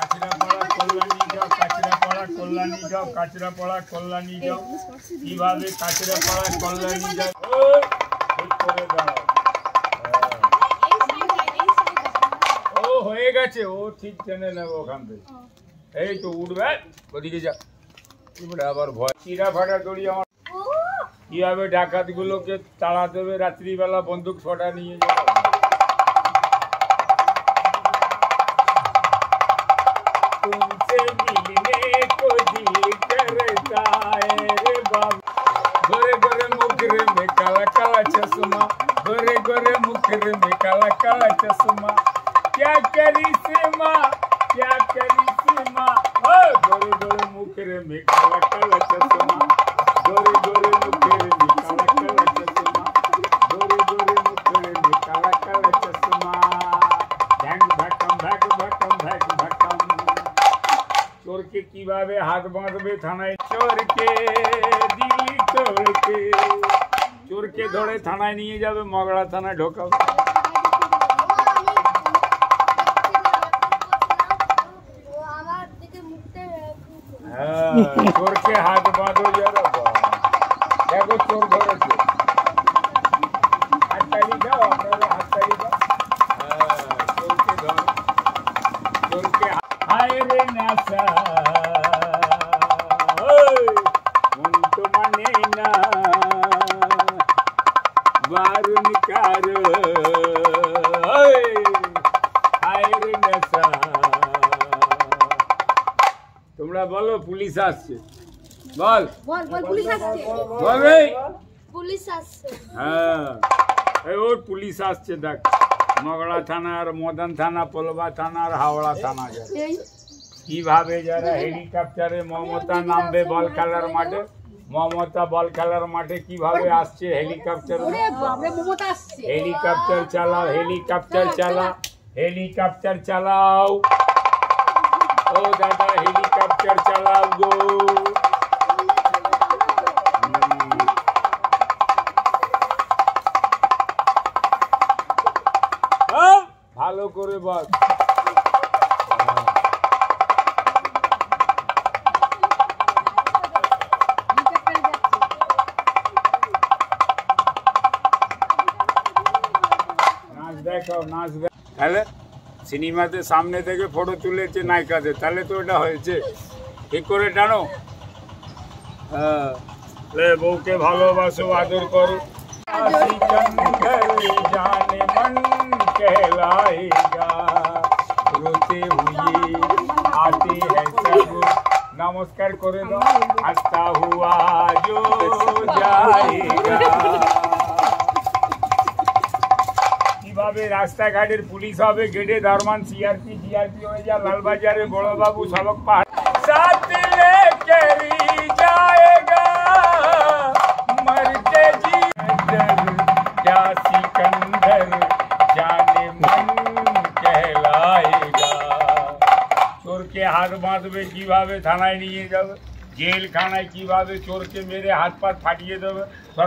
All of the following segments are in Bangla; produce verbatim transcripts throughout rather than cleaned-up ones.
কাঁচরাপাড়া কল্যাণী যাও, কাঁচরাপাড়া কল্যাণী যাও, কাঁচরাপাড়া কল্যাণী যাও। কিভাবে কাঁচরাপাড়া কল্যাণী যাও? ওই ঠিক করে দাঁড়াও। ও হয়ে গেছে, ও ঠিক টেনে নেবো ওখান থেকে। এই তো উঠবে, ওদিকে যা। এবারে আবার ভয় চিরা ফাটা দড়ি আমার। কিভাবে ডাকাত গুলোকে তাড়া দেবে রাত্রিবেলা বন্দুক ছটা নিয়ে যাবে। तुमसे मिलने को दिल करता है रे बाबा। गोरे गोरे मुखरे में काला काला चश्मा, गोरे गोरे मुखरे में काला काला चश्मा। क्या करी सीमा, क्या करी सीमा। ओ गोरे गोरे मुखरे में काला काला चश्मा, गोरे गोरे मुखरे में काला काला चश्मा, गोरे गोरे मुखरे में काला काला चश्मा। भैंग भटम भैंग भटम भैंग भटम। চোরকে কিভাবে হাত বাঁধবে থানায়, চোরকে দিল্লি চোরকে, চোরকে ধরে থানায় নিয়ে যাবে, মগড়া থানায় ঢোকাবে। হ্যাঁ চোরকে হাত বাঁধো যারা, দেখো চোর ধরেছে। হাততালি দাও, আপনারা হাততালি দাও। হ্যাঁ চোরকে ধরো, চোরকে হায় রে নেশা মন তো মানে না, বারুন কার হায় রে নেশা। তোমরা বলো পুলিশ আসছে, বল বল বল পুলিশ আসছে, বল রে পুলিশ আসছে। হ্যাঁ এই ওর পুলিশ আসছে দেখ। মগড়া থানা আর মদন থানা, পোলবা থানা আর হাওড়া থানা যাবে। কিভাবে যারা হেলিকপ্টারে মমতা নামবে বল খেলার মাঠে, মমতা বল খেলার মাঠে কিভাবে আসছে হেলিকপ্টার। হেলিকপ্টার চালাও, হেলিকপ্টার চালা, হেলিকপ্টার চালাও। ও দাদা হেলিকপ্টার চালাও গো। ভালো করে বল। নাচ দেখাও, নাচ দেখ। তাহলে সিনেমাতে সামনে থেকে ফটো তুলেছে নায়িকাদের, তাহলে তো এটা হয়েছে। ঠিক করে টানো। হ্যাঁ বউকে ভালোবাসো, আদর করো। জানে মন कहलाएगा, रोते हुए आते हैं सब। नमस्कार করে দাও। हंसता हुआ जो जाएगा। কিভাবে রাস্তাঘাটের পুলিশ হবে, গেটে দারোয়ান, সিআরপি জিআরপি হয়ে যা, লালবাজারে বড়বাবু সবক পাহাড় साथ लेके जाएगा, मर के जी क्या सिकंदर जाने मन कहलाएगा। চোরকে হাত বাঁধবে কিভাবে, থানায় নিয়ে যাবে, জেলখানায় কিভাবে চোরকে মেরে হাত পা ফাটিয়ে দেবে।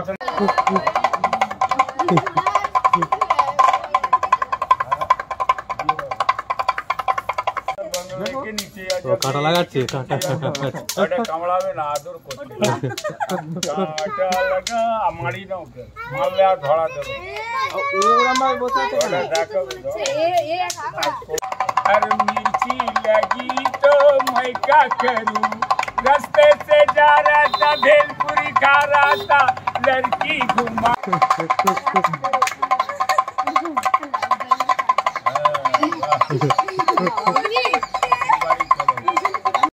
কাটা লাগাচ্ছে, কামড়াবে না, আদর করছে। কাটা লাগা আমারই না, ওকে মারলে আর ধরা দেবে। আর मिर्ची लगी तो मैं क्या करूं, रास्ते से जा रहा था भेलपुरी खा रहा था, लड़की घुमा।